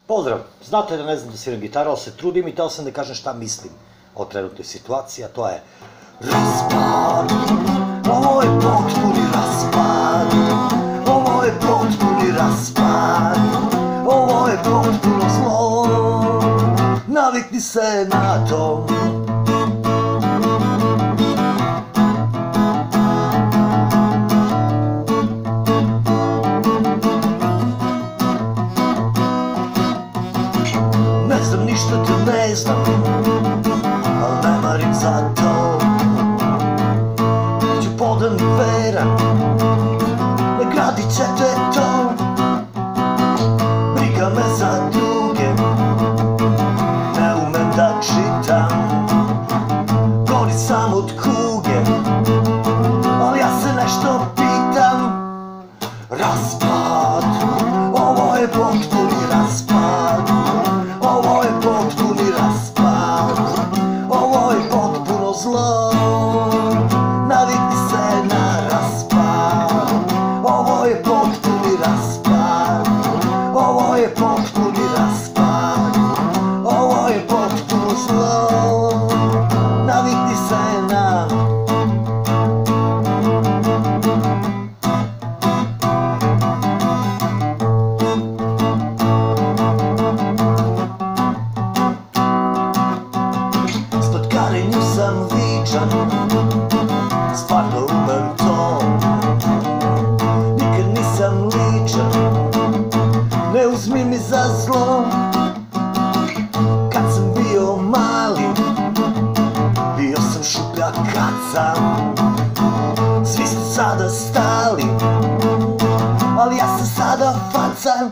Pozdrav, znate da ne znam da sviram gitaru, ali se trudim i teo sam da kažem šta mislim o trenutnoj situaciji, a to je raspad, ovo je potpuni raspad, ovo je potpuni raspad, ovo je potpuno zlo, navikni se na to. Ne znam ništa te ne znam, al ne marim za to. Biću podan i veran, nagradit ćete to. Briga me za druge, ne umem da čitam. Gori sam od kuge, al ja se nešto pitam. Raspad, ovo je potpuni raspad, ovo je potpuni raspad, ovo je potpuno zlo, navikni se na raspad, ovo je potpuni raspad, ovo je potpuni raspad, ovo je potpuno zlo, navikni se na... Spatkarenju sam vičan, stvarno umem to. Nikad nisam ličan, ne uzmi mi za zlo. Kad sam bio mali, bio sam šuplja kaca. Svi ste sada stali, ali ja sam sada faca.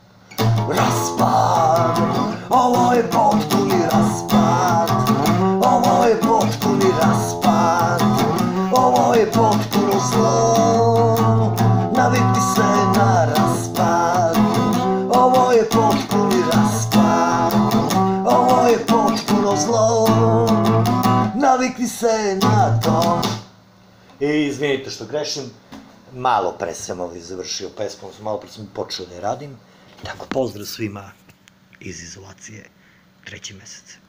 Raspad, ovo je potpuni raspad, ovo je potpuni raspad, ovo je potpuno zlo, navikni se na raspad, ovo je potpuni raspad, ovo je potpuno zlo, navikni se na to. I izvinite što grešim, malo pre sam završio pesmu, malo pre sam počeo da je radim, tako pozdrav svima iz izolacije, 3. mesec.